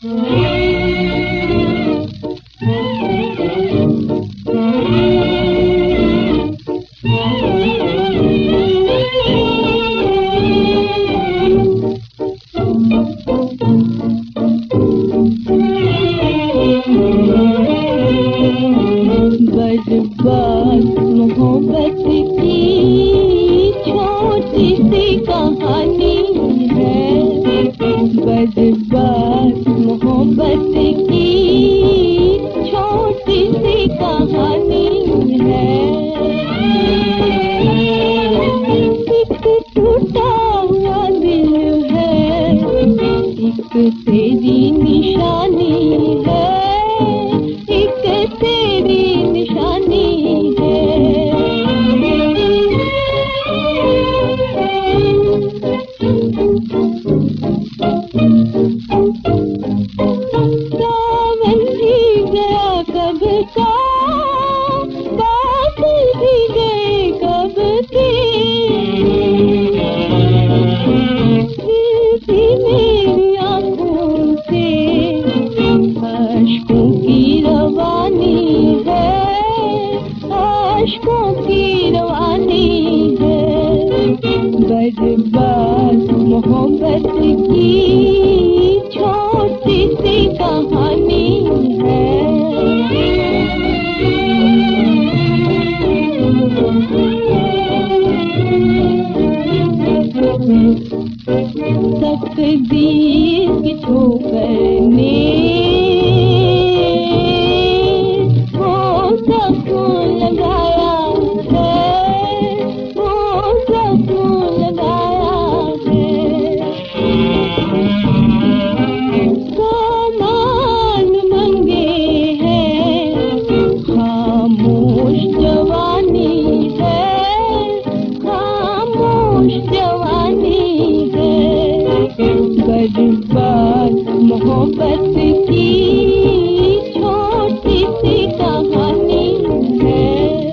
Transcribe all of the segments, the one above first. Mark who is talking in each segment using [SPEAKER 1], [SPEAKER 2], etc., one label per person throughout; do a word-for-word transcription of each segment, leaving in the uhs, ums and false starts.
[SPEAKER 1] बर्बाद मोहब्बत की छोटी सी कहानी है। बर्बाद मोहब्बत की छोटी सी कहानी है। एक टूटा हुआ दिल है, एक तेरी निशानी है, एक तेरी निशानी है। सावन भी गया कब का, बादल भी गए कब के, फिर मेरी आँखों से अश्कों की रवानी है, अश्कों की रवानी है। बर्बाद मोहब्बत की छोटी सी कहानी है। तकदीर की ठोकर ने वो सुकून लगाया है, वो सुकून लगाया है। सामान मंगे हैं, खामोश जवानी है, खामोश जवानी है। बर्बाद मोहब्बत की छोटी सी कहानी है।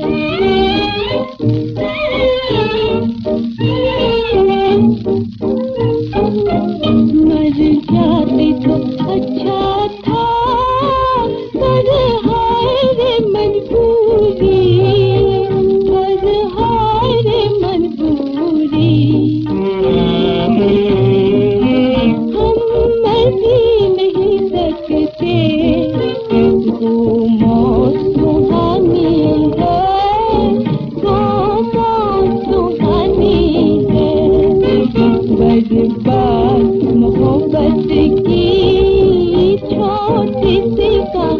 [SPEAKER 1] मर जाते तो अच्छा था, पर हाय रे मजबूरी, पर हाय रे मजबूरी। हम मर भी नहीं सकते, वो मौत सुहानी है, वो मौत सुहानी है। बर्बाद मोहब्बत की छोटी सी कहानी।